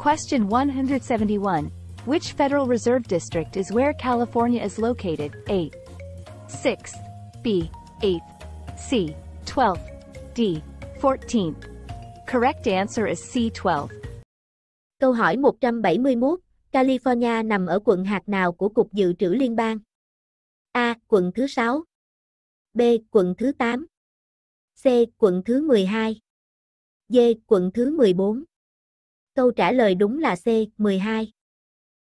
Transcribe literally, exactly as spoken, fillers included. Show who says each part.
Speaker 1: Question one hundred seventy-one. Which Federal Reserve District is where California is located? A. sixth, B. eighth, C. twelfth, D. fourteenth. Correct answer is C. twelfth.
Speaker 2: Câu hỏi một trăm bảy mươi mốt. California nằm ở quận hạt nào của Cục Dự trữ Liên bang? A. Quận thứ sáu, B. Quận thứ tám, C. Quận thứ mười hai, D. Quận thứ mười bốn. Câu trả lời đúng là C. mười hai.